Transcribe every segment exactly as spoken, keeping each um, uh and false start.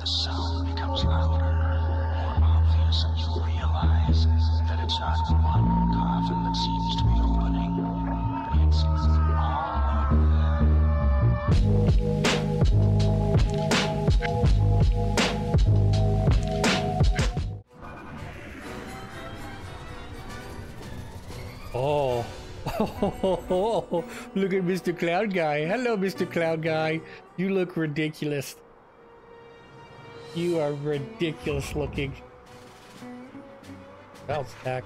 sound becomes louder, more obvious, and you realize that it's not one coffin that seems to be opening. It's all of them. Oh. Oh, look at Mister Cloud Guy. Hello, Mister Cloud Guy. You look ridiculous. You are ridiculous looking. Bounce back.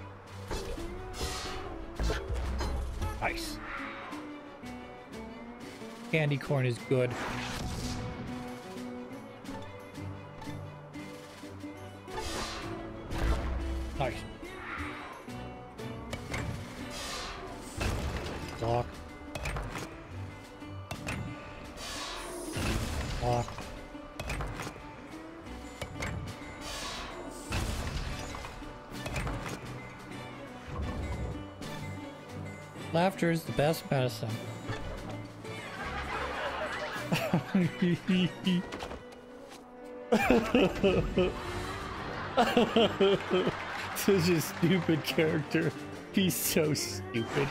Nice. Candy corn is good. Nice. Lock. Lock. Laughter is the best medicine. Such a stupid character. He's so stupid.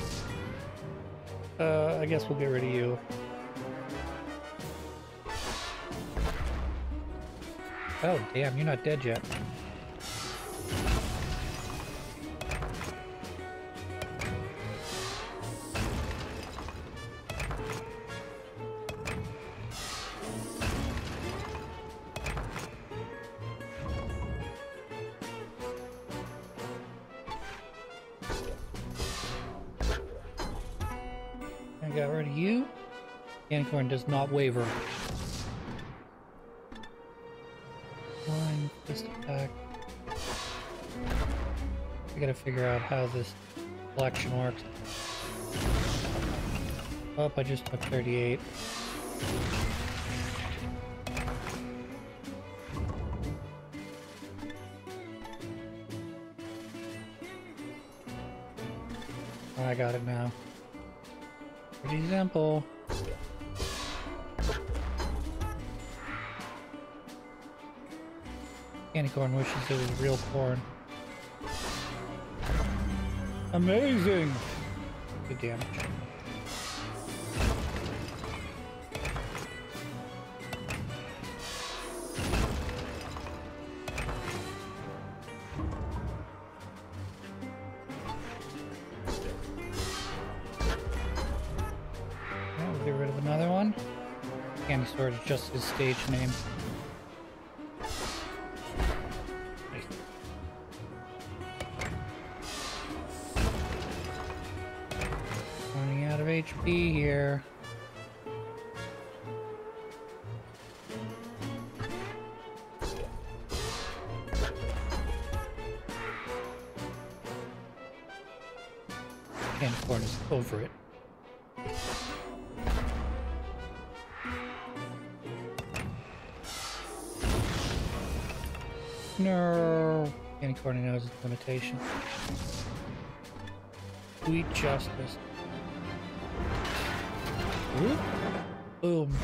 Uh, I guess we'll get rid of you. Oh, damn, you're not dead yet. I got rid of you. Candy corn does not waver. Line, fist attack. I gotta figure out how this collection works. Oh, I just took thirty-eight. Oh, I got it now. Pretty simple. Candy corn wishes it was real corn. Amazing! Good damage. Get rid of another one. Candy Sword is just his stage name. Nice. Running out of H P here. Candy Corn is over it. No, Candy Corn knows its limitation. Sweet justice. Whoop. Boom.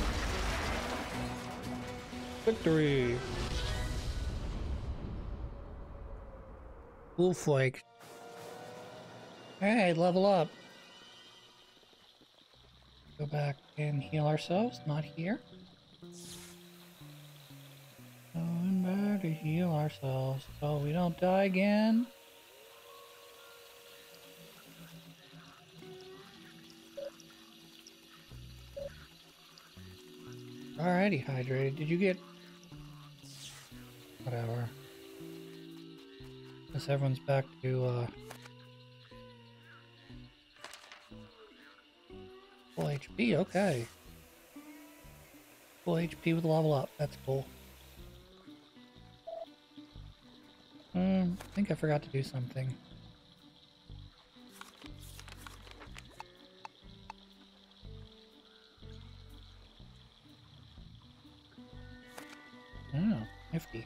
Victory. Wolf Flake. Alright, level up. Go back and heal ourselves. Not here. Going back to heal ourselves so we don't die again. Alrighty, hydrated. Did you get... Whatever. Guess everyone's back to, uh... full H P, okay. Full H P with level up, that's cool. Um, I think I forgot to do something. Oh, nifty.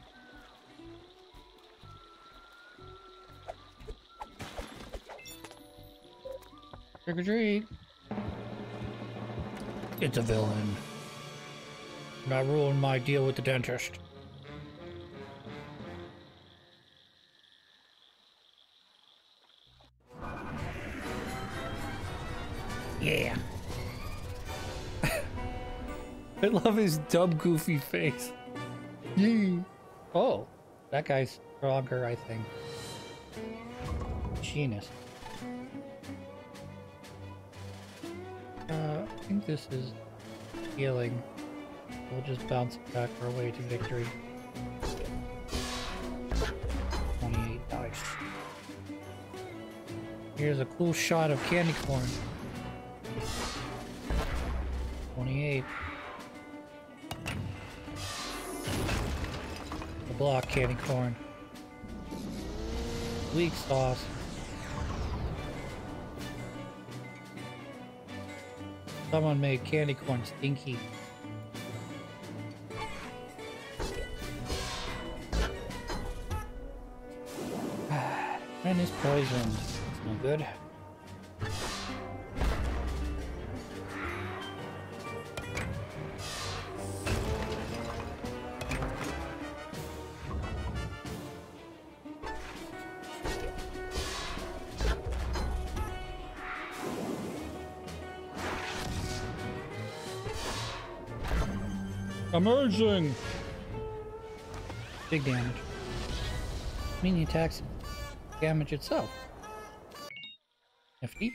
Trick or treat. It's a villain. And I ruined my deal with the dentist. Yeah. I love his dumb, goofy face. Yeah. Oh, that guy's stronger, I think. Genius. Uh, I think this is healing. We'll just bounce back our way to victory. twenty-eight dice. Here's a cool shot of candy corn. twenty-eight. The block candy corn. Weak sauce. Someone made candy corn stinky. And is poisoned. That's no good. Emerging! Big damage. Mini attacks damage itself. Nifty.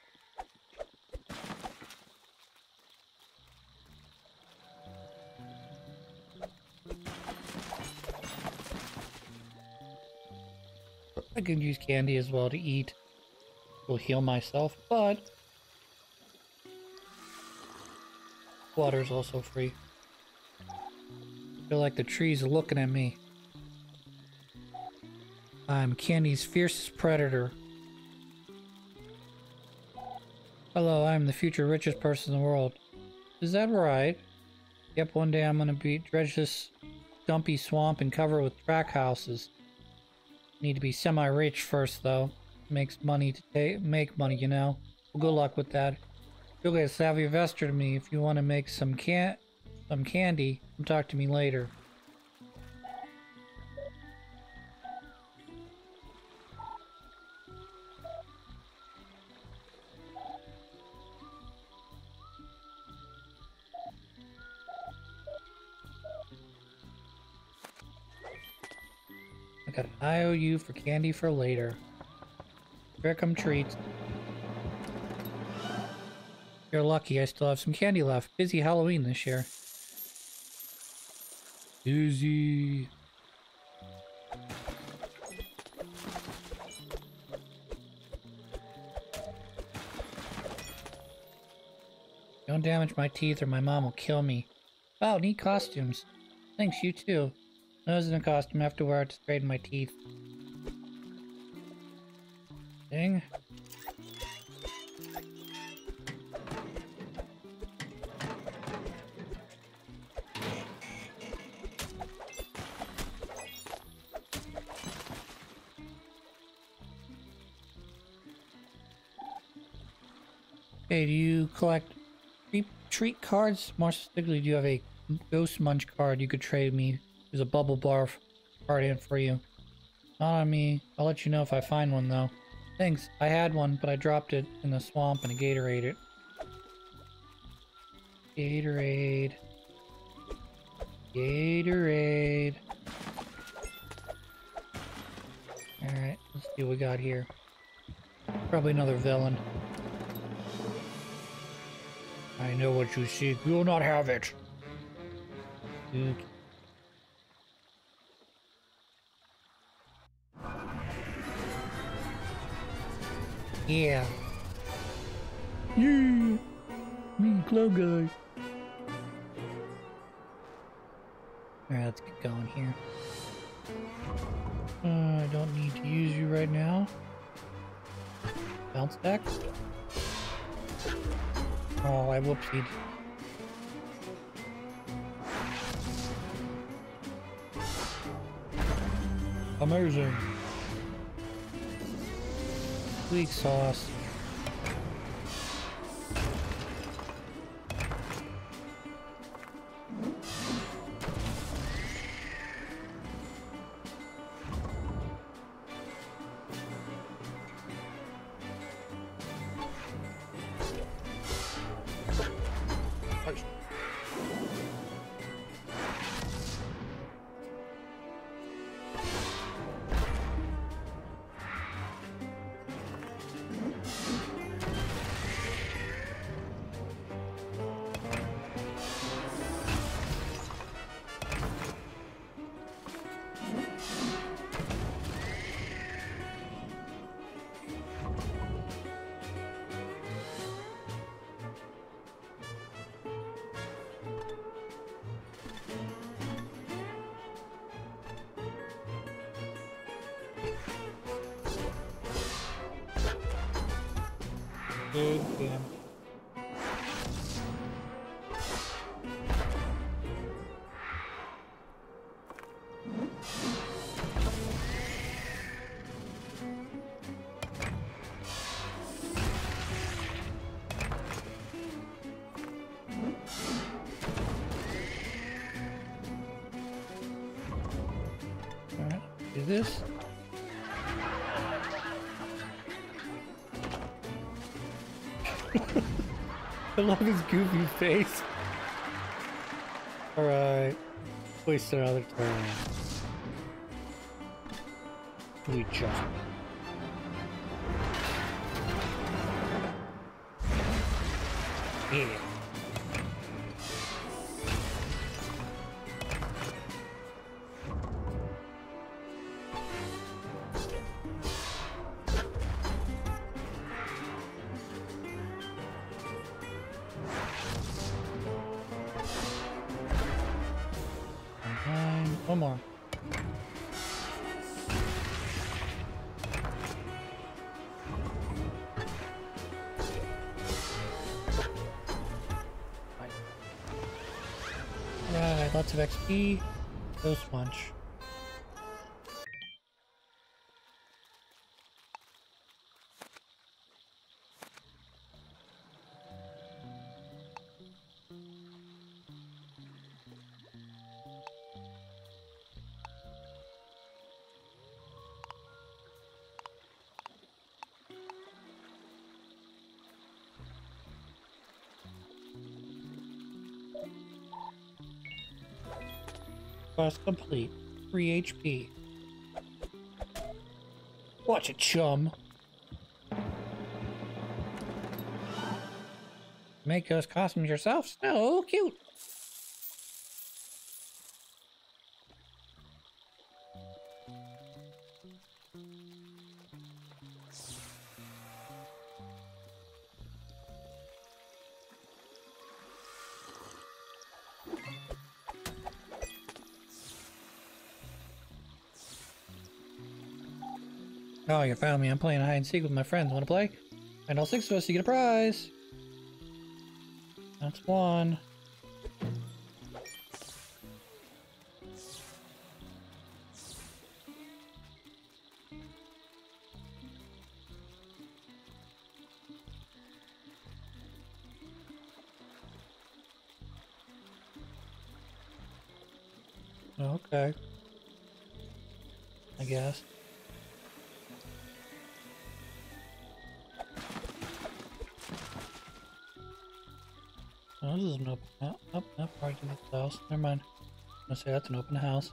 I could use candy as well to eat. Will heal myself, but water is also free. I feel like the trees are looking at me. I'm Candy's fiercest predator. Hello, I'm the future richest person in the world. Is that right? Yep, one day I'm gonna be dredge this dumpy swamp and cover it with track houses. Need to be semi-rich first, though. Makes money to take, make money, you know. Well, good luck with that. You'll get a savvy investor to me if you want to make some can, some candy. Come talk to me later. I got an I O U for candy for later. Here come treats. You're lucky I still have some candy left. Busy Halloween this year. Busy. Don't damage my teeth or my mom will kill me. Wow, neat costumes. Thanks, you too. No, this isn't a costume. I have to wear it to straighten my teeth. Dang. Okay, do you collect treat, treat cards? More specifically, do you have a Ghost Munch card you could trade me? There's a Bubble Barf card in for you. Not on me. I'll let you know if I find one, though. Thanks. I had one, but I dropped it in the swamp and a Gatorade it. Gatorade. Gatorade. Alright, let's see what we got here. Probably another villain. I know what you seek. You will not have it. Dude. Yeah. Yeah. Me, cloud guy. Alright, let's get going here. Uh, I don't need to use you right now. Bounce back. Oh, I whoopsied. Amazing. Weak sauce. Big damage. Alright, do this. I love his goofy face. Alright. Waste another turn. We jump. Yeah. Nine. One more. Right, lots of X P. Ghost Punch. Quest complete. three H P. Watch it, chum. Make those costumes yourself? So cute. Oh, you found me. I'm playing hide and seek with my friends. Want to play? Find all six of us, you get a prize. That's one. Okay. I guess. Oh, this is an open house. Oh, no, probably to the house. Never mind. I'm gonna say that's an open house.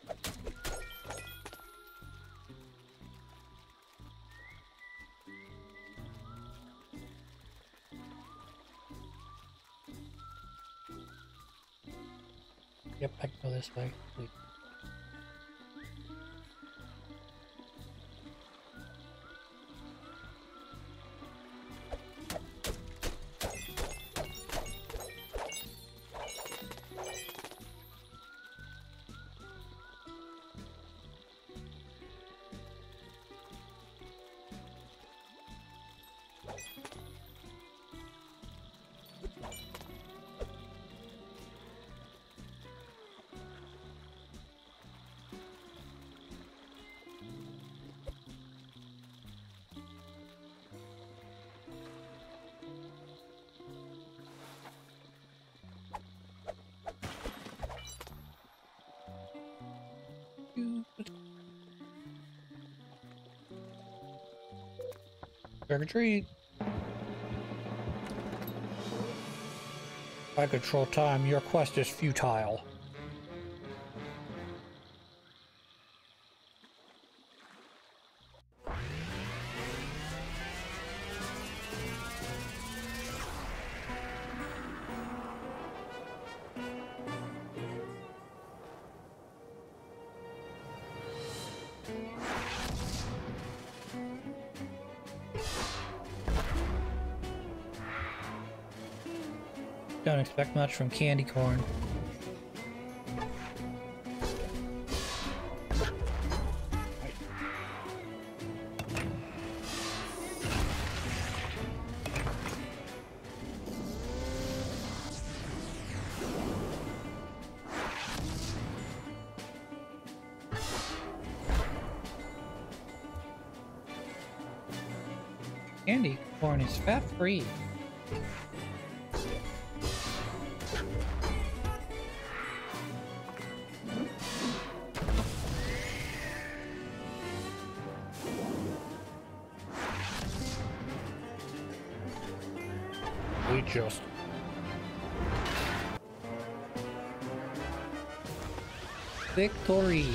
Yep, I can go this way. Wait. Trick or treat. By control time, your quest is futile. Don't expect much from candy corn. Candy corn is fat-free. We just... Victory!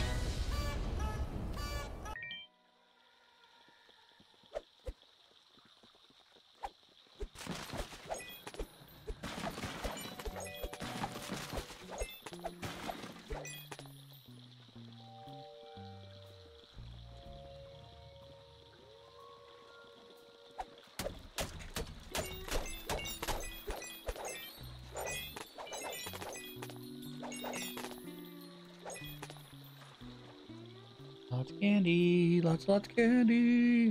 Lots of candy, lots, lots of candy.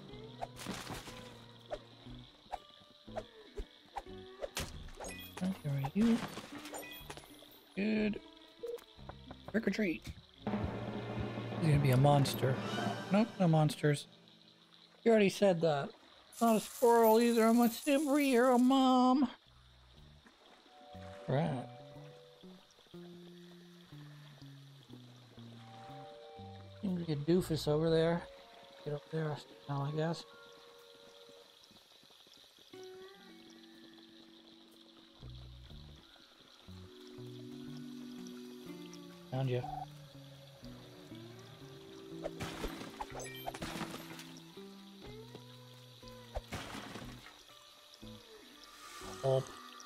Oh, here are you. Good. Trick or treat. He's gonna be a monster. Nope, no monsters. You already said that. Not a squirrel either. I'm a superhero, Mom. Right. Seems to be a doofus over there. Get up there now, I guess. Found you. Oh.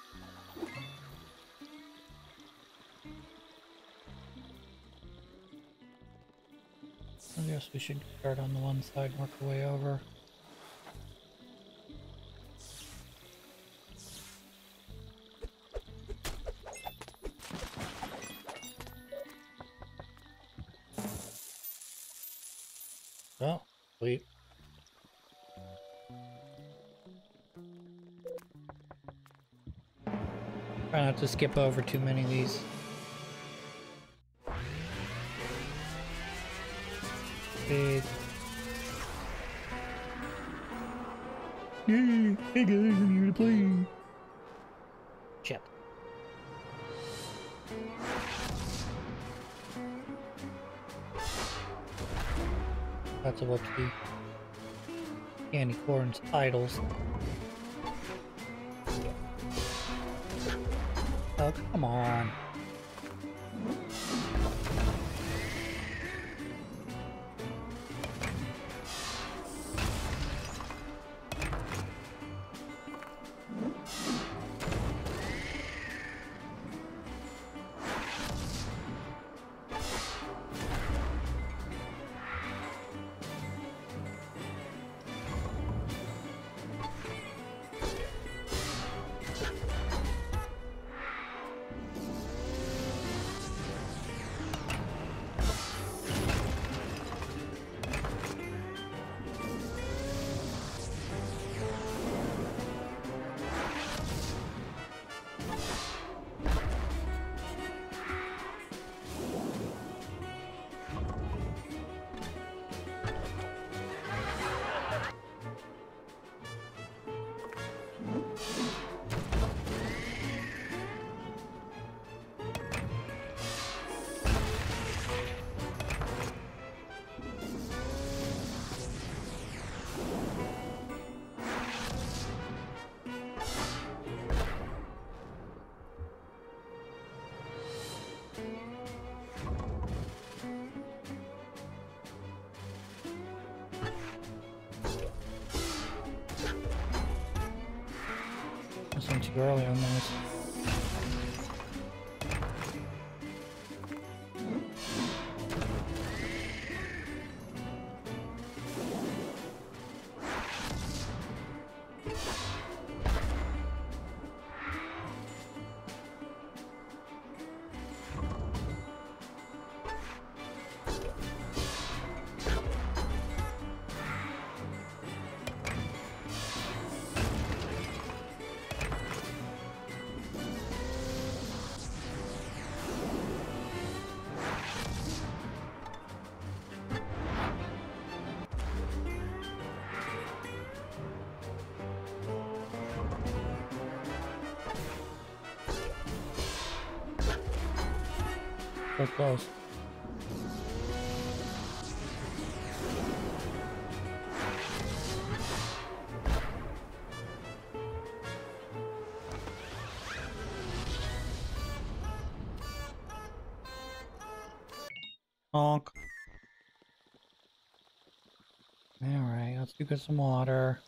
I guess we should start on the one side and work our way over. Oh, sweet. Try not to skip over too many of these. Big. Yay! Hey guys, I'm here to play. Shit. That's what the candy corn's idols. Oh, come on. This one's too early on this. So close. Honk. Alright, let's do get some water.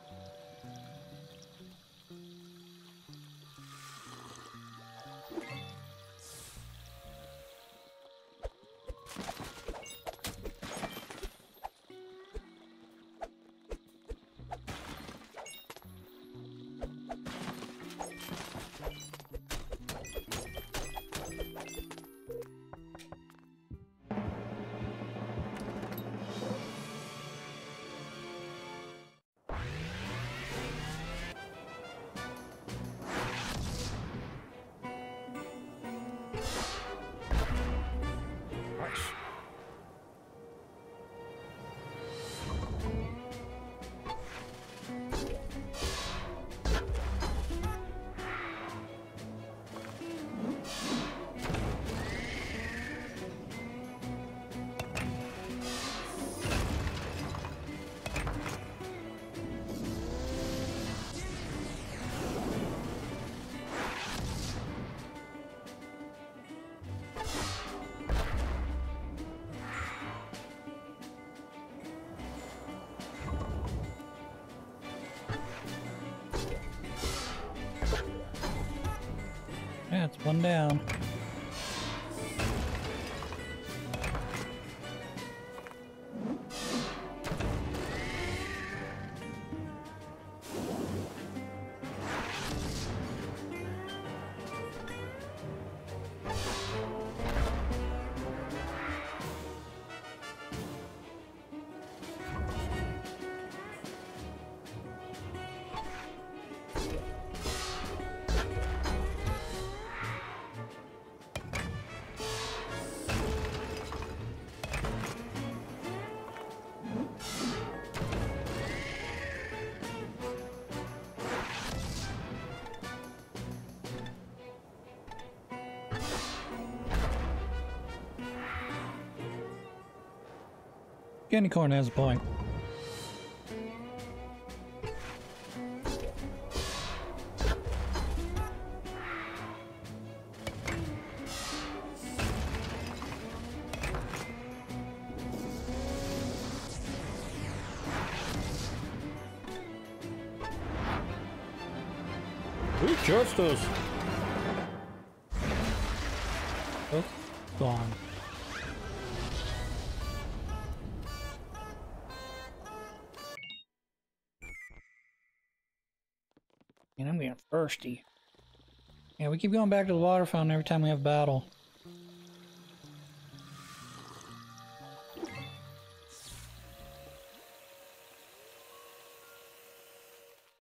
Yeah, it's one down. Candy corn has a point. Who just us? Oh, gone. And I'm getting thirsty. Yeah, we keep going back to the water fountain every time we have battle.